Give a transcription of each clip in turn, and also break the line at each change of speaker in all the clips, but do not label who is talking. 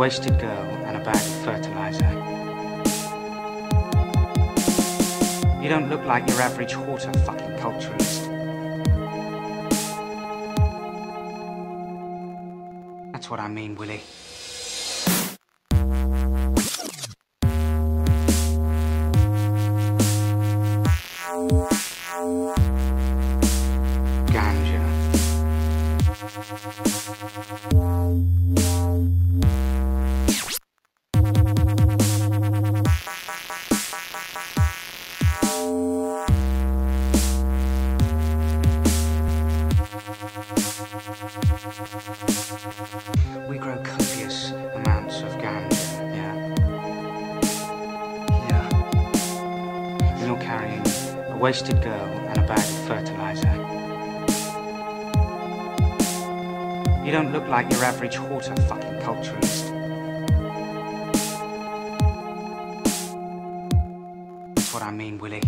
wasted girl and a bag of fertilizer. You don't look like your average horticulturalist. That's what I mean, Willie. Ganja. We grow copious amounts of ganja, yeah. You're not carrying a wasted girl and a bag of fertilizer. You don't look like your average horticulturalist. That's what I mean, Willie.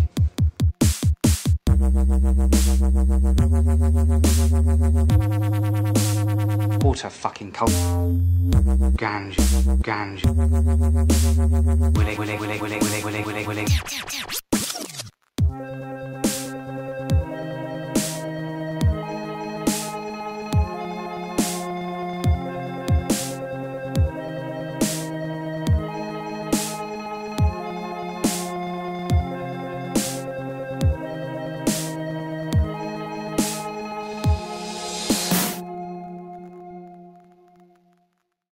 Horticulturalist. Ganja. Willie.